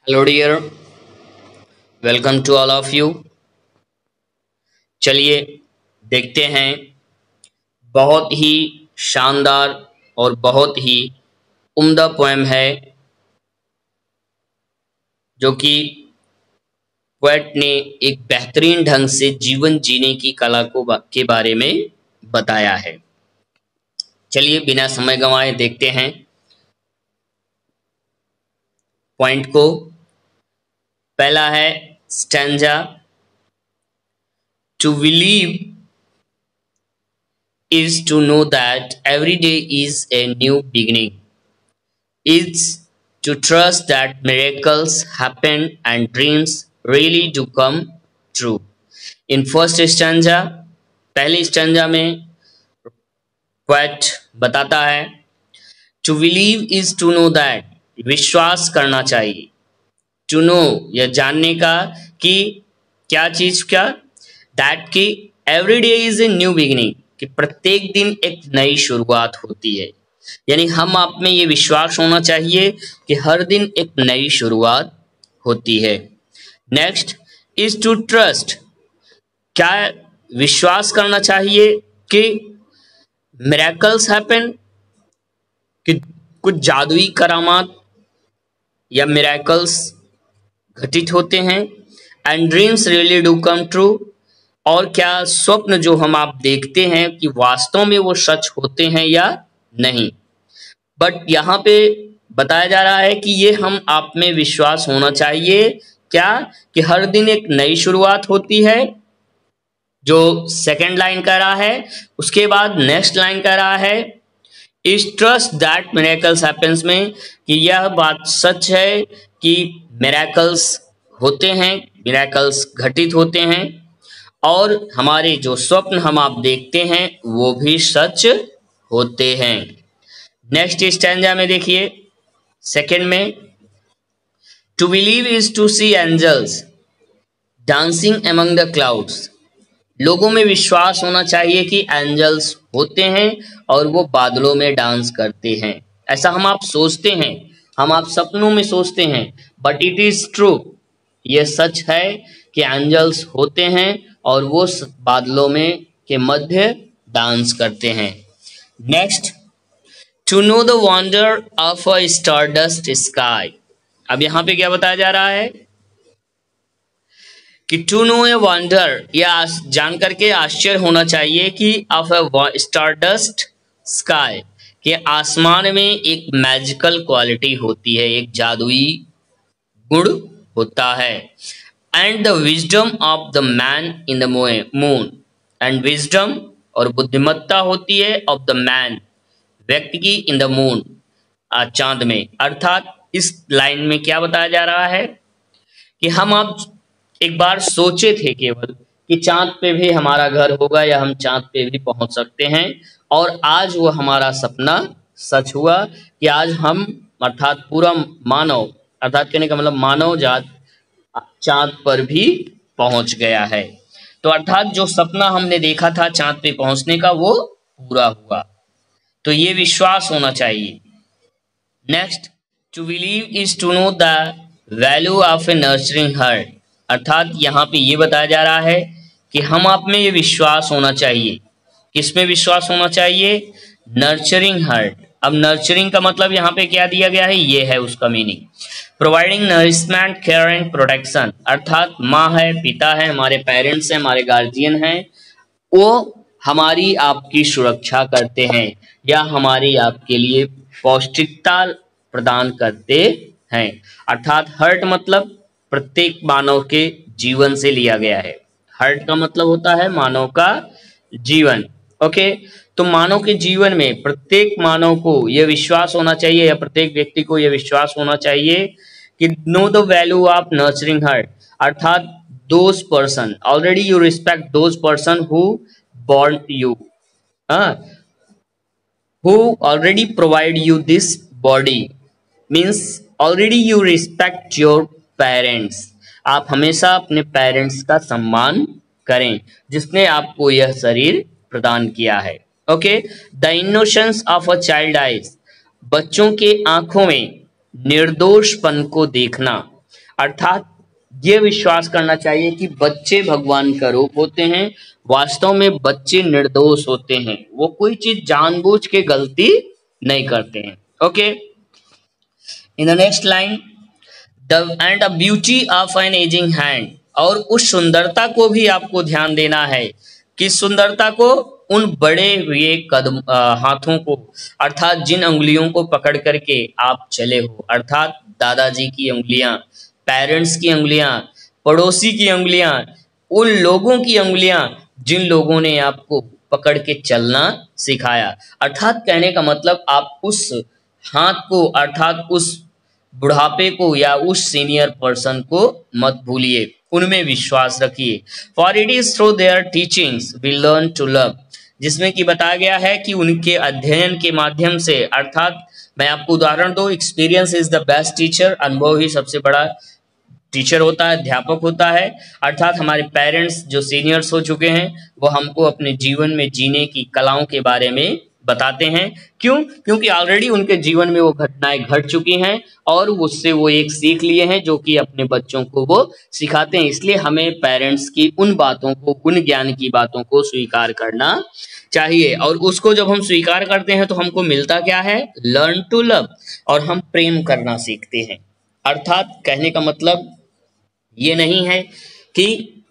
Hello dear, welcome to all of you. चलिए देखते हैं, बहुत ही शानदार और बहुत ही उम्दा पोएम है जो कि पोएट ने एक बेहतरीन ढंग से जीवन जीने की कला के बारे में बताया है। चलिए बिना समय गंवाए देखते हैं पॉइंट को। पहला है stanza. To believe is to know that every day is a new beginning. It's to trust that miracles happen and dreams really do come true. In first stanza, पहली स्टैंजा में पोएट बताता है to believe is to know that, विश्वास करना चाहिए। to know यह जानने का कि क्या चीज क्या, that कि every day is a new beginning, कि प्रत्येक दिन एक नई शुरुआत होती है। यानी हम आप में ये विश्वास होना चाहिए कि हर दिन एक नई शुरुआत होती है। नेक्स्ट इज टू ट्रस्ट, क्या विश्वास करना चाहिए कि मिरेकल्स हैपन, कि कुछ जादुई करामात या मिरेकल्स घटित होते हैं। And dreams really do come true, और क्या स्वप्न जो हम आप देखते हैं कि वास्तव में वो सच होते हैं या नहीं। बट यहाँ पे बताया जा रहा है कि ये हम आप में विश्वास होना चाहिए क्या, कि हर दिन एक नई शुरुआत होती है, जो सेकंड लाइन कह रहा है। उसके बाद नेक्स्ट लाइन कह रहा है is trust that miracles happens, में कि यह बात सच है कि मिरेकल्स होते हैं, मिरेकल्स घटित होते हैं, और हमारे जो स्वप्न हम आप देखते हैं वो भी सच होते हैं। नेक्स्ट स्टैंजा में देखिए सेकंड में, to believe is to see angels dancing among the clouds, लोगों में विश्वास होना चाहिए कि एंजल्स होते हैं और वो बादलों में डांस करते हैं। ऐसा हम आप सोचते हैं, हम आप सपनों में सोचते हैं, बट इट इज ट्रू, ये सच है कि एंजल्स होते हैं और वो बादलों में के मध्य डांस करते हैं। Next, to know the wonder of a stardust sky, अब यहां पे क्या बताया जा रहा है कि टू नो ए वंडर, या जान करके आश्चर्य होना चाहिए कि ऑफ अ स्टारडस्ट स्काई, के आसमान में एक मैजिकल क्वालिटी होती है, एक जादुई गुण होता है। And the wisdom of the man in the moon, and wisdom और बुद्धिमत्ता होती है ऑफ द मैन, व्यक्ति की, इन द मून, चांद में। अर्थात इस लाइन में क्या बताया जा रहा है कि हम आप एक बार सोचे थे केवल कि चांद पे भी हमारा घर होगा या हम चांद पे भी पहुंच सकते हैं, और आज वो हमारा सपना सच हुआ कि आज हम अर्थात पूरा मानव, अर्थात कहने का मतलब मानव जात चांद पर भी पहुंच गया है। तो अर्थात जो सपना हमने देखा था चांद पे पहुंचने का वो पूरा हुआ, तो ये विश्वास होना चाहिए। Next, to believe is to know the value of a nurturing heart, अर्थात यहाँ पे ये बताया जा रहा है कि हम आप में ये विश्वास होना चाहिए, किसमें विश्वास होना चाहिए, नर्चरिंग हार्ट। अब नर्चरिंग का मतलब यहाँ पे क्या दिया गया है, ये है उसका meaning, providing nourishment care and protection, अर्थात माँ है, पिता है, हमारे पेरेंट्स हैं, हमारे गार्जियन हैं, वो हमारी आपकी सुरक्षा करते हैं या हमारी आपके लिए पौष्टिकता प्रदान करते हैं। अर्थात हर्ट मतलब प्रत्येक मानव के जीवन से लिया गया है, हर्ट का मतलब होता है मानव का जीवन। ओके, तो मानव के जीवन में प्रत्येक मानव को यह विश्वास होना चाहिए, या प्रत्येक व्यक्ति को यह विश्वास होना चाहिए कि know the value of nurturing heart, अर्थात those person already you respect those person who born you, who already provide you this body, means already you respect your parents, आप हमेशा अपने पेरेंट्स का सम्मान करें जिसने आपको यह शरीर प्रदान किया है। Okay, the innocence of a child eyes, बच्चों के आंखों में निर्दोषपन को देखना, अर्थात ये विश्वास करना चाहिए कि बच्चे भगवान का रूप होते हैं। वास्तव में बच्चे निर्दोष होते हैं, वो कोई चीज जानबूझ के गलती नहीं करते हैं। Okay, in the next line, the and the beauty of an ageing hand, और उस सुंदरता को भी आपको ध्यान देना है। किस सुंदरता को? उन बड़े हुए कदम हाथों को, अर्थात जिन उंगलियों को पकड़ करके आप चले हो, अर्थात दादाजी की उंगलियां, पेरेंट्स की उंगलियां, पड़ोसी की उंगलियां, उन लोगों की उंगलियां जिन लोगों ने आपको पकड़ के चलना सिखाया। अर्थात कहने का मतलब आप उस हाथ को, अर्थात उस बुढ़ापे को या उस सीनियर पर्सन को मत भूलिए, उनमें विश्वास रखिए। For it is through their teachings we learn to love, जिसमें कि बताया गया है कि उनके अध्ययन के माध्यम से, अर्थात मैं आपको उदाहरण दो, experience is the best teacher, अनुभव ही सबसे बड़ा टीचर होता है, अध्यापक होता है। अर्थात हमारे पेरेंट्स जो सीनियर्स हो चुके हैं वो हमको अपने जीवन में जीने की कलाओं के बारे में बताते हैं। क्यों? क्योंकि ऑलरेडी उनके जीवन में वो घटनाएं घट चुकी हैं और उससे वो एक सीख लिए हैं जो कि अपने बच्चों को वो सिखाते हैं। इसलिए हमें पेरेंट्स की उन बातों को, उन ज्ञान की बातों को स्वीकार करना चाहिए, और उसको जब हम स्वीकार करते हैं तो हमको मिलता क्या है? लर्न टू लव, और हम प्रेम करना सीखते हैं। अर्थात कहने का मतलब ये नहीं है कि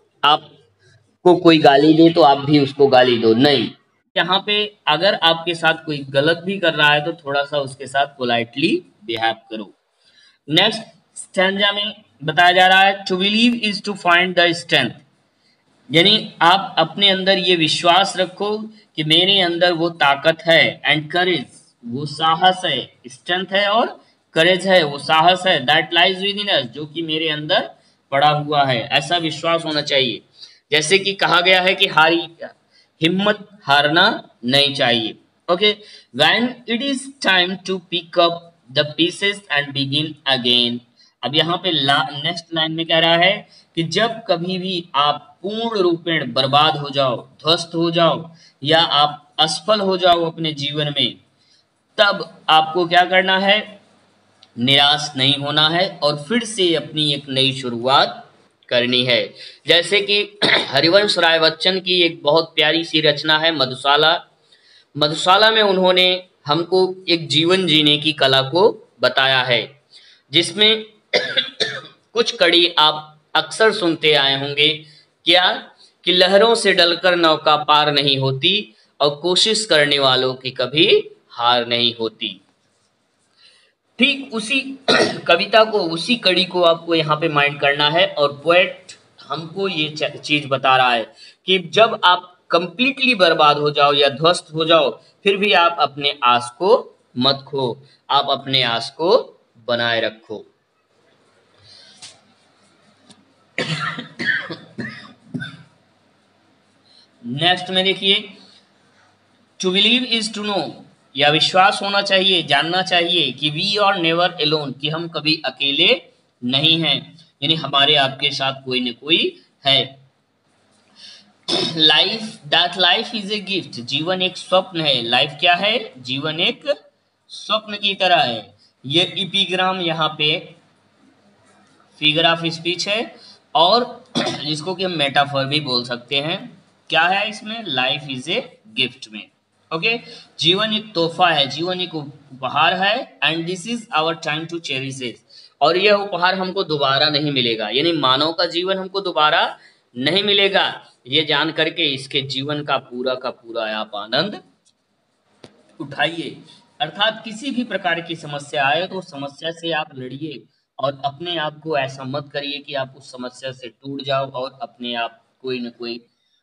आपको कोई गाली दे तो आप भी उसको गाली दो, नहीं। यहाँ पे अगर आपके साथ कोई गलत भी कर रहा है तो थोड़ा सा उसके साथ पोलाइटली बिहेव करो। नेक्स्ट स्टैंजा में बताया जा रहा है, to believe is to find the strength, यानी आप अपने अंदर ये विश्वास रखो कि मेरे अंदर वो ताकत है, एंड करेज, वो साहस है, स्ट्रेंथ है और करेज है, वो साहस है, that lies within us, जो कि मेरे अंदर पड़ा हुआ है। ऐसा विश्वास होना चाहिए। जैसे कि कहा गया है कि हिम्मत हारना नहीं चाहिए। Okay, when it is time to pick up the pieces and begin again. अब यहाँ पे नेक्स्ट लाइन में कह रहा है कि जब कभी भी आप पूर्ण रूपेण बर्बाद हो जाओ, ध्वस्त हो जाओ, या आप असफल हो जाओ अपने जीवन में, तब आपको क्या करना है? निराश नहीं होना है और फिर से अपनी एक नई शुरुआत करनी है। जैसे कि हरिवंश राय बच्चन की एक बहुत प्यारी सी रचना है मधुशाला। मधुशाला में उन्होंने हमको एक जीवन जीने की कला को बताया है, जिसमें कुछ कड़ी आप अक्सर सुनते आए होंगे, क्या कि लहरों से डलकर नौका पार नहीं होती और कोशिश करने वालों की कभी हार नहीं होती। ठीक उसी कविता को, उसी कड़ी को आपको यहाँ पे माइंड करना है, और पोएट हमको ये चीज बता रहा है कि जब आप कंप्लीटली बर्बाद हो जाओ या ध्वस्त हो जाओ, फिर भी आप अपने आस को मत खो, आप अपने आस को बनाए रखो। नेक्स्ट में देखिए, to believe is to know, या विश्वास होना चाहिए, जानना चाहिए कि वी आर नेवर एलोन, कि हम कभी अकेले नहीं हैं, यानी हमारे आपके साथ कोई न कोई है। Life, that life is a gift, जीवन एक स्वप्न है। लाइफ क्या है? जीवन एक स्वप्न की तरह है। ये इपिग्राम यहाँ पे फिगर ऑफ स्पीच है, और जिसको कि हम मेटाफर भी बोल सकते हैं। क्या है इसमें? लाइफ इज ए गिफ्ट में। ओके, जीवन एक तोहफा है, जीवन एक उपहार है, and this is our time to cherish it, और यह उपहार हमको दोबारा नहीं मिलेगा, यानी मानव का जीवन हमको दोबारा नहीं मिलेगा। ये जान करके इसके जीवन का पूरा आप आनंद उठाइए। अर्थात किसी भी प्रकार की समस्या आए तो समस्या से आप लड़िए, और अपने आप को ऐसा मत करिए कि आप उस समस्या से टूट जाओ और अपने आप कोई न कोई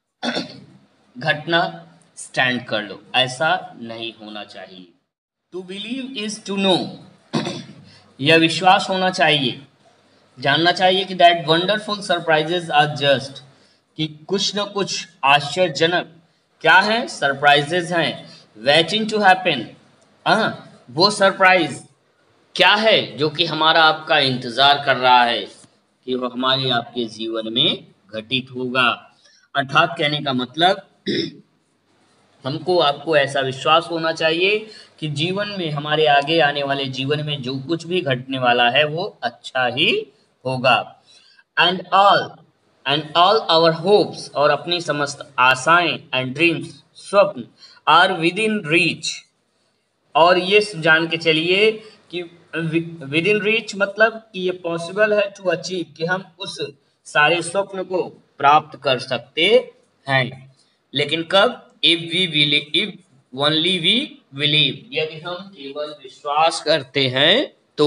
घटना स्टैंड कर लो, ऐसा नहीं होना चाहिए। To believe is to know, यह विश्वास होना चाहिए, जानना चाहिए कि that wonderful surprises are just, कि कुछ न कुछ आश्चर्यजनक क्या है? सरप्राइजेज हैं, वेटिंग टू हैपन। वो सरप्राइज क्या है जो कि हमारा आपका इंतजार कर रहा है कि वो हमारे आपके जीवन में घटित होगा। अर्थात कहने का मतलब हमको आपको ऐसा विश्वास होना चाहिए कि जीवन में, हमारे आगे आने वाले जीवन में जो कुछ भी घटने वाला है वो अच्छा ही होगा। And all and all our hopes, और अपनी समस्त आशाएं, एंड ड्रीम्स, स्वप्न, आर विद इन रीच, और ये जान के चलिए कि विद इन रीच मतलब कि ये पॉसिबल है टू अचीव, कि हम उस सारे स्वप्न को प्राप्त कर सकते हैं। लेकिन कब? If we believe, if only we believe, यदि हम केवल विश्वास करते हैं तो।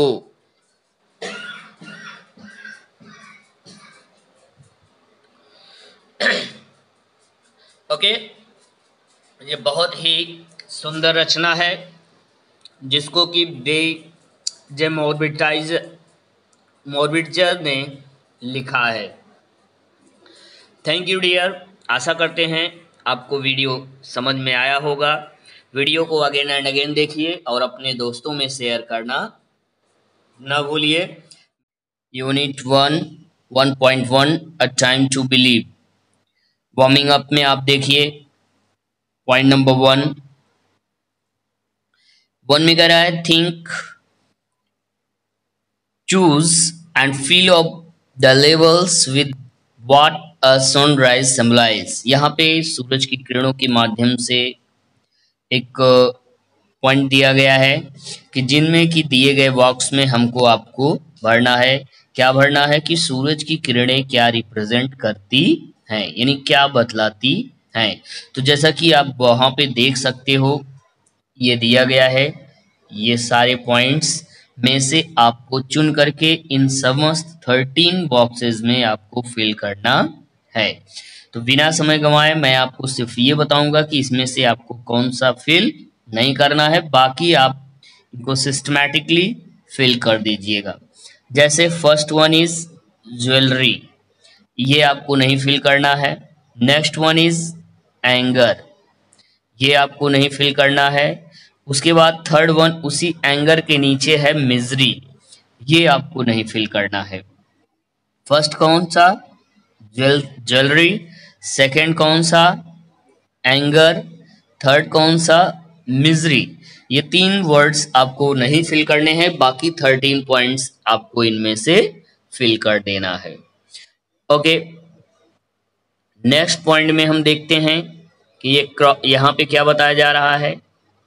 ओके, ये बहुत ही सुंदर रचना है जिसको कि दे जे मॉर्बिटाइजर ने लिखा है। थैंक यू डियर, आशा करते हैं आपको वीडियो समझ में आया होगा। वीडियो को अगेन एंड अगेन देखिए और अपने दोस्तों में शेयर करना न भूलिए। Unit 1 1.1 a time to believe. Warming up में आप देखिए पॉइंट नंबर 1 में कह रहा है think, choose and feel of the levels with what a sunrise symbolise. यहाँ पे सूरज की किरणों के माध्यम से एक पॉइंट दिया गया है कि जिनमें कि दिए गए बॉक्स में हमको आपको भरना है। क्या भरना है? कि सूरज की किरणें क्या रिप्रेजेंट करती हैं, यानी क्या बतलाती हैं। तो जैसा कि आप वहां पे देख सकते हो, ये दिया गया है। ये सारे पॉइंट्स में से आपको चुन करके इन समस्त 13 बॉक्सेस में आपको फिल करना है। तो बिना समय गंवाए मैं आपको सिर्फ ये बताऊंगा कि इसमें से आपको कौन सा फिल नहीं करना है, बाकी आप इनको सिस्टमैटिकली फिल कर दीजिएगा। जैसे फर्स्ट वन इज ज्वेलरी, ये आपको नहीं फिल करना है। नेक्स्ट वन इज एंगर, ये आपको नहीं फिल करना है। उसके बाद थर्ड वन उसी एंगर के नीचे है मिजरी, ये आपको नहीं फिल करना है। फर्स्ट कौन सा? ज्वेलरी। सेकंड कौन सा? एंगर। थर्ड कौन सा? मिजरी। ये 3 वर्ड्स आपको नहीं फिल करने हैं, बाकी 13 पॉइंट्स आपको इनमें से फिल कर देना है। ओके, नेक्स्ट पॉइंट में हम देखते हैं कि ये यहाँ पे क्या बताया जा रहा है।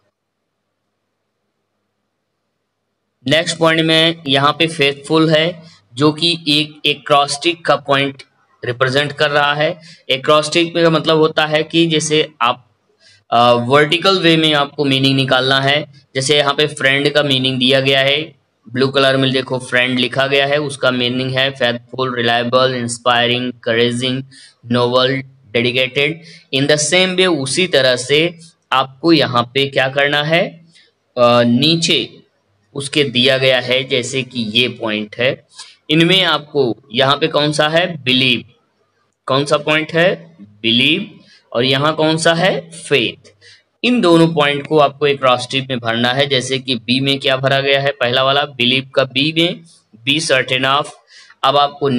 नेक्स्ट पॉइंट में यहाँ पे फेथफुल है, जो कि एक एक्रोस्टिक का पॉइंट रिप्रेजेंट कर रहा है। एक्रोस्टिक का मतलब होता है कि जैसे आप वर्टिकल वे में आपको मीनिंग निकालना है। जैसे यहाँ पे फ्रेंड का मीनिंग दिया गया है, ब्लू कलर में देखो फ्रेंड लिखा गया है, उसका मीनिंग है faithful, reliable, inspiring, encouraging, noble, dedicated. In the same way उसी तरह से आपको यहाँ पे क्या करना है, नीचे उसके दिया गया है जैसे कि ये पॉइंट है, इनमें आपको यहाँ पे कौन सा है? बिलीव। कौन सा पॉइंट है? बिलीव। और यहाँ कौन सा है? फेथ। इन दोनों पॉइंट को आपको एक क्रॉस-टिक में भरना है। जैसे कि बी में क्या भरा गया है, पहला वाला बिलीव का बी में बी सर्टेन ऑफ। अब आपको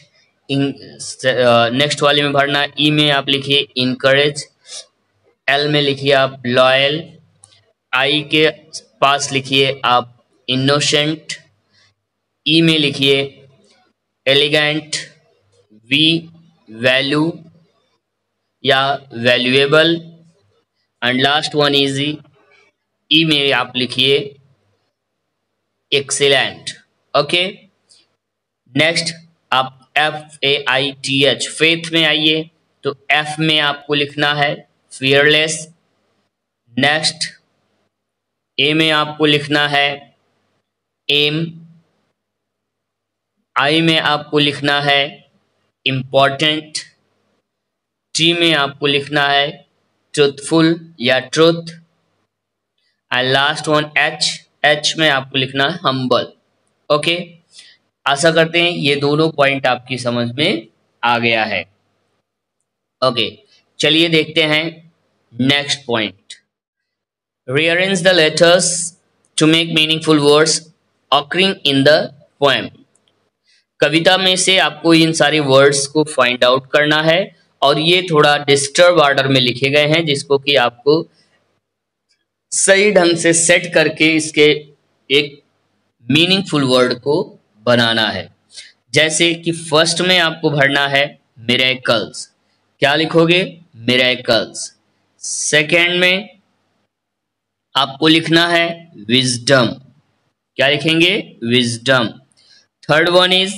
नेक्स्ट वाले में भरना है। ई में आप लिखिए इनकरेज, एल में लिखिए आप लॉयल, आई के पास लिखिए आप इनोसेंट, ई में लिखिए एलिगेंट, वी वैल्यू या valuable, and last one is E में आप लिखिए एक्सीलेंट। ओके, नेक्स्ट आप FAITH फेथ में आइए, तो एफ में आपको लिखना है फियरलेस। नेक्स्ट ए में आपको लिखना है एम, आई में आपको लिखना है इम्पॉर्टेंट, टी में आपको लिखना है ट्रूथफुल या truth, and last one H में आपको लिखना है हम्बल। ओके, आशा करते हैं ये दोनों पॉइंट आपकी समझ में आ गया है। ओके, चलिए देखते हैं next point. Rearrange the letters to make meaningful words occurring in the poem. कविता में से आपको इन सारे वर्ड्स को फाइंड आउट करना है, और ये थोड़ा डिस्टर्ब ऑर्डर में लिखे गए हैं, जिसको कि आपको सही ढंग से सेट करके इसके एक मीनिंगफुल वर्ड को बनाना है। जैसे कि फर्स्ट में आपको भरना है मिरेकल्स, क्या लिखोगे? मिरेकल्स। सेकेंड में आपको लिखना है विजडम, क्या लिखेंगे? Wisdom. Third one is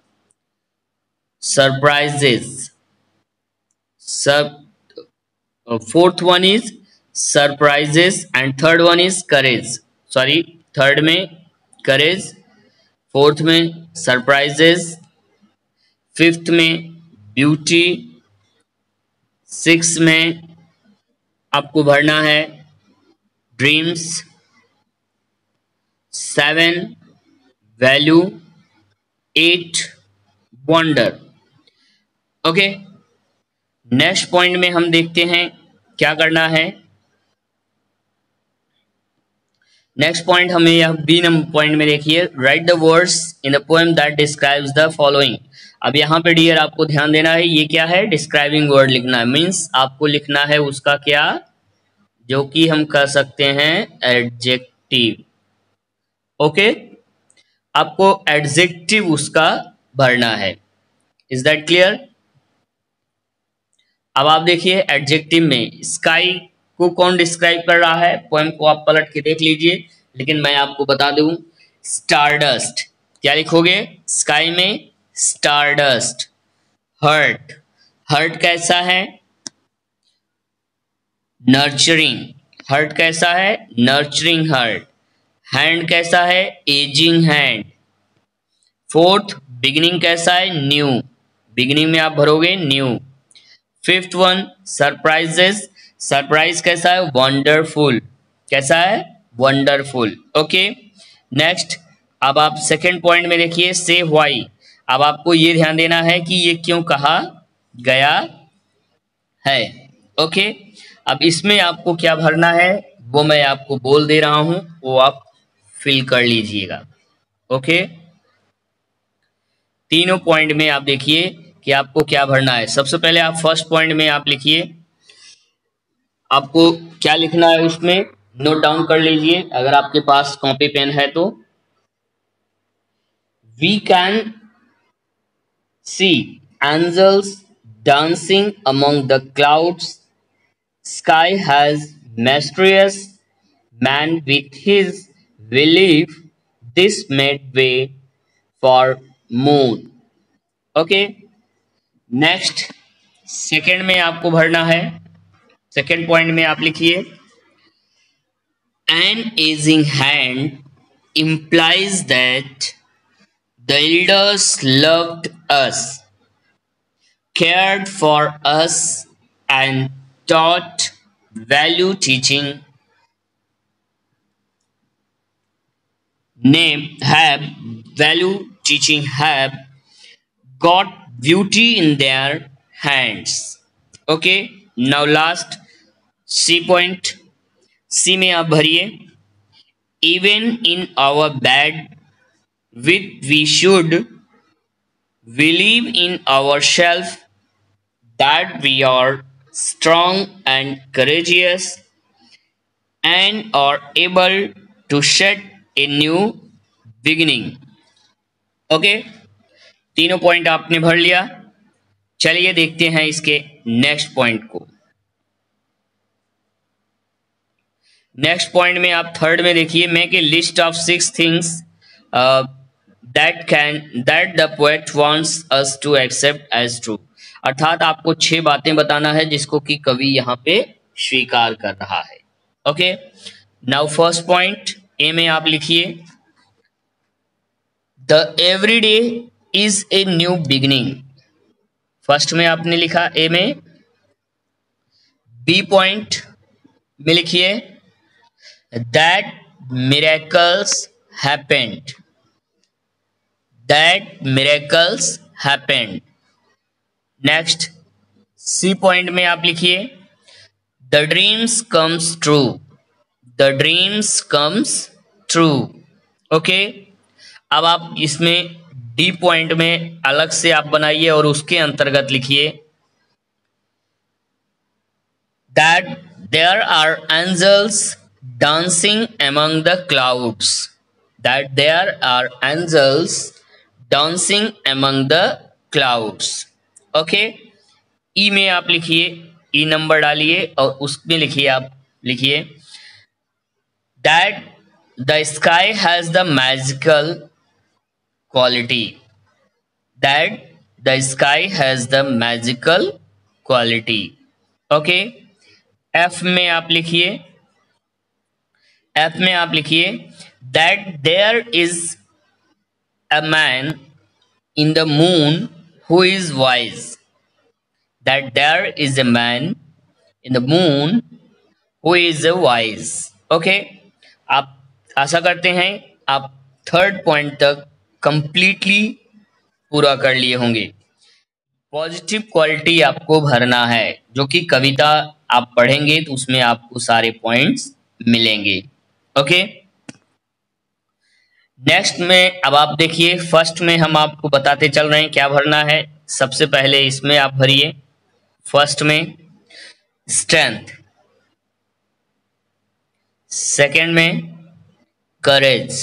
surprises, सब। Fourth one is surprises and third one is courage. Sorry, third में करेज, फोर्थ में सरप्राइजेस, फिफ्थ में ब्यूटी, सिक्स में आपको भरना है dreams, seven value, eight wonder. Okay, next point में हम देखते हैं क्या करना है। नेक्स्ट पॉइंट हमें यह बी नंबर पॉइंट में देखिए, write the words in the poem that describes the following. अब यहाँ पे डियर आपको ध्यान देना है, ये क्या है? डिस्क्राइबिंग वर्ड लिखना है, मीन्स आपको लिखना है उसका क्या, जो कि हम कह सकते हैं एडजेक्टिव। ओके, आपको एडजेक्टिव उसका भरना है। Is that clear? अब आप देखिए एडजेक्टिव में स्काई को कौन डिस्क्राइब कर रहा है, पोएम को आप पलट के देख लीजिए, लेकिन मैं आपको बता दूं स्टारडस्ट, क्या लिखोगे स्काई में? स्टारडस्ट। हर्ट, हर्ट कैसा है? नर्चरिंग, हर्ट कैसा है? Nurturing hurt. हैंड कैसा है? Ageing hand. फोर्थ, बिगिनिंग कैसा है? न्यू, बिगिनिंग में आप भरोगे new. Fifth one surprises, surprise कैसा है? वंडरफुल, कैसा है? वंडरफुल। ओके, नेक्स्ट अब आप सेकेंड पॉइंट में देखिए से व्हाई। अब आपको ये ध्यान देना है कि ये क्यों कहा गया है। ओके, अब इसमें आपको क्या भरना है वो मैं आपको बोल दे रहा हूं, वो आप फिल कर लीजिएगा। ओके, तीनों पॉइंट में आप देखिए कि आपको क्या भरना है। सबसे पहले आप फर्स्ट पॉइंट में आप लिखिए, आपको क्या लिखना है उसमें नोट डाउन कर लीजिए अगर आपके पास कॉपी पेन है तो। We can see angels dancing among the clouds, sky has mysterious man with his belief, this made way for moon। Okay, next second में आपको भरना है, सेकेंड पॉइंट में आप लिखिए an ageing hand implies that the elders loved us, cared for us and taught value teaching, name have value teaching have got beauty in their hands। okay, now last C point, C में आप भरिए even in our bad with we should believe in ourselves that we are strong and courageous and are able to set a new beginning। Okay, तीनों point आपने भर लिया। चलिए देखते हैं इसके नेक्स्ट पॉइंट को। नेक्स्ट पॉइंट में आप थर्ड में देखिए make a list of 6 things that the poet wants us to accept as true. अर्थात आपको 6 बातें बताना है जिसको कि कवि यहाँ पे स्वीकार कर रहा है। Okay, now first point A में आप लिखिए the everyday is a new beginning. First में आपने लिखा ए में। बी पॉइंट में लिखिए that miracles happened, that miracles happened। Next C point में आप लिखिए the dreams comes true, the dreams comes true. Okay, अब आप इसमें डी पॉइंट में अलग से आप बनाइए और उसके अंतर्गत लिखिए that there are angels dancing among the clouds, that there are angels dancing among the clouds. Okay, E में आप लिखिए, ई नंबर डालिए और उसमें लिखिए, आप लिखिए that the sky has the magical quality, that the sky has the magical quality. Okay, F में आप लिखिए, एफ में आप लिखिए that there is a man in the moon who is wise, that there is a man in the moon who is a wise। Okay, आप आशा करते हैं आप थर्ड पॉइंट तक कंप्लीटली पूरा कर लिए होंगे। पॉजिटिव क्वालिटी आपको भरना है, जो कि कविता आप पढ़ेंगे तो उसमें आपको सारे पॉइंट्स मिलेंगे। ओके, नेक्स्ट में अब आप देखिए, फर्स्ट में हम आपको बताते चल रहे हैं क्या भरना है। सबसे पहले इसमें आप भरिए, फर्स्ट में स्ट्रेंथ, सेकेंड में courage,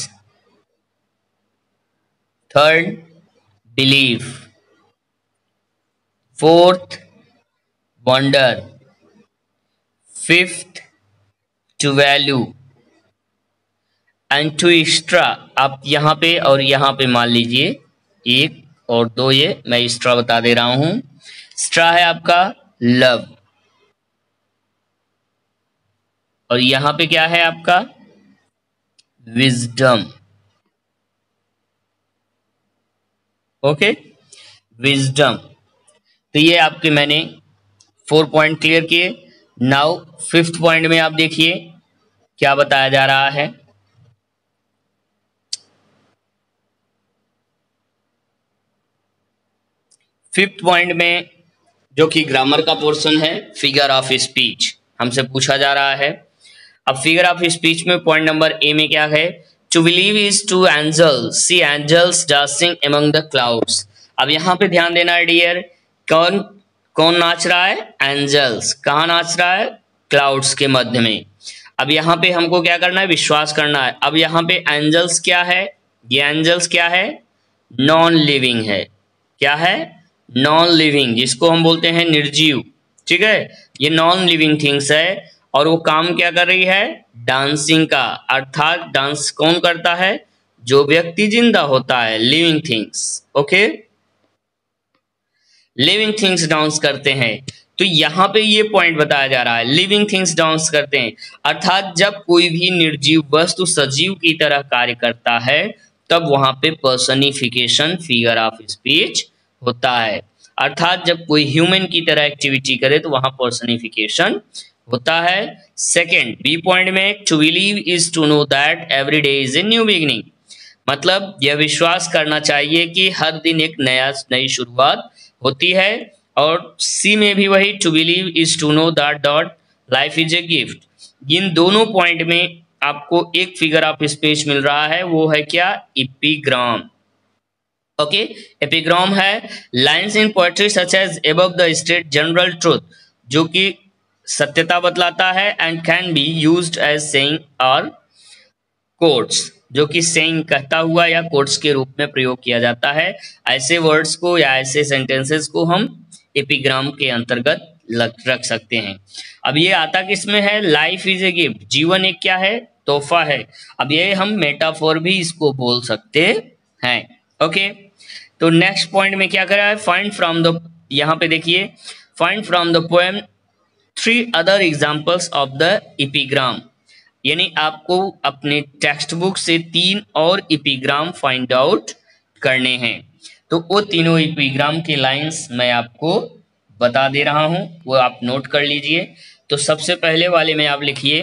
third belief, fourth wonder, fifth two value and two extra. आप यहाँ पे और यहाँ पे मान लीजिए एक और दो, ये मैं एक्स्ट्रा बता दे रहा हूं। एक्स्ट्रा है आपका लव, और यहां पे क्या है आपका विजडम। Okay, wisdom. तो ये आपके मैंने 4 पॉइंट क्लियर किए। नाउ फिफ्थ पॉइंट में आप देखिए क्या बताया जा रहा है। फिफ्थ पॉइंट में जो कि ग्रामर का पोर्शन है, फिगर ऑफ स्पीच हमसे पूछा जा रहा है। अब फिगर ऑफ स्पीच में पॉइंट नंबर ए में क्या है, to believe is to angels see angels dancing among the clouds. अब यहां पे ध्यान देना है डियर, कौन कौन नाच रहा है, एंजल्स। कहाँ नाच रहा है, क्लाउड्स के मध्य में। अब यहाँ पे हमको क्या करना है, विश्वास करना है। अब यहाँ पे एंजल्स क्या है, ये एंजल्स क्या है, नॉन लिविंग है। क्या है, नॉन लिविंग, जिसको हम बोलते हैं निर्जीव। ठीक है, ये नॉन लिविंग थिंग्स है और वो काम क्या कर रही है, डांसिंग का। अर्थात डांस कौन करता है, जो व्यक्ति जिंदा होता है, living things. Okay, living things dance करते हैं। तो यहां पे ये पॉइंट बताया जा रहा है, लिविंग थिंग्स डांस करते हैं, अर्थात जब कोई भी निर्जीव वस्तु सजीव की तरह कार्य करता है तब वहां पे पर्सनिफिकेशन फिगर ऑफ स्पीच होता है। अर्थात जब कोई ह्यूमन की तरह एक्टिविटी करे तो वहां पर्सनिफिकेशन होता है। सेकेंड बी पॉइंट में, to believe is to know that every day is a new beginning. मतलब यह विश्वास करना चाहिए कि हर दिन एक नई शुरुआत होती है। और सी में भी वही, to believe is to know that dot life is a gift. इन दोनों पॉइंट में आपको एक फिगर ऑफ स्पीच मिल रहा है, वो है क्या, एपिग्राम। ओके, एपिग्राम है lines in poetry such as above the state general truth, जो कि सत्यता बतलाता है, and can be used as saying और कोट्स, जो कि सेइंग कहता हुआ या कोट्स के रूप में प्रयोग किया जाता है। ऐसे वर्ड्स को या ऐसे सेंटेंसेस को हम एपिग्राम के अंतर्गत रख सकते हैं। अब ये आता किसमें है, लाइफ इज ए गिफ्ट, जीवन एक क्या है, तोहफा है। अब ये हम मेटाफोर भी इसको बोल सकते हैं। ओके, तो नेक्स्ट पॉइंट में क्या करा है, फाइंड फ्रॉम द, यहाँ पे देखिए, find from the poem 3 other examples of the epigram. यानी आपको अपने टेक्स्ट बुक से 3 और एपिग्राम फाइंड आउट करने हैं। तो वो तीनों एपिग्राम के लाइंस मैं आपको बता दे रहा हूं, वो आप नोट कर लीजिए। तो सबसे पहले वाले में आप लिखिए,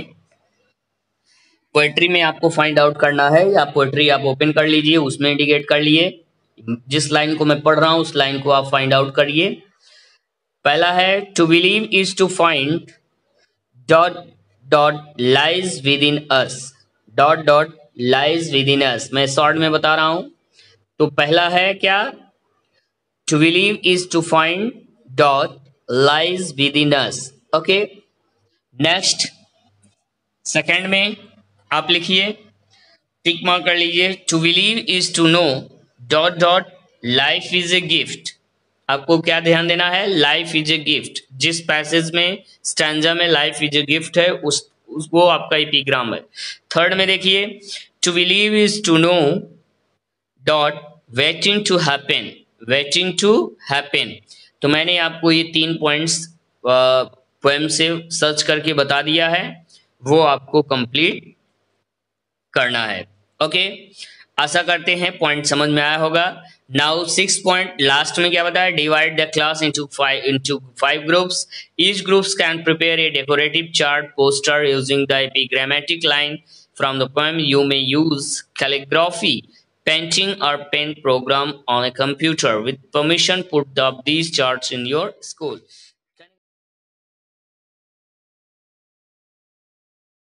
पोएट्री में आपको फाइंड आउट करना है, या पोएट्री आप ओपन कर लीजिए, उसमें इंडिकेट कर लिए जिस लाइन को मैं पढ़ रहा हूं उस लाइन को आप फाइंड आउट करिए। पहला है, to believe is to find dot dot lies within us, dot dot lies within us. मैं शॉर्ट में बता रहा हूं। तो पहला है क्या, to believe is to find dot lies within us. Okay, next second में आप लिखिए, टिक मार्क कर लीजिए, to believe is to know dot dot life is a gift. आपको क्या ध्यान देना है, लाइफ इज ए गिफ्ट। जिस पैसेज में स्टैंजा में लाइफ इज ए गिफ्ट है उस वो आपका एपिग्राम है। थर्ड में देखिए, to believe is to know dot waiting to happen, waiting to happen. तो मैंने आपको ये 3 पॉइंट्स पोएम से सर्च करके बता दिया है, वो आपको कंप्लीट करना है। ओके, आशा करते हैं पॉइंट समझ में आया होगा। नाउ 6 पॉइंट लास्ट में क्या बताया, divide the class into five groups. Each groups can prepare a decorative chart poster using the epigrammatic line from the poem. You may use calligraphy, painting or pen program on a computer with permission. Put up these charts in your school.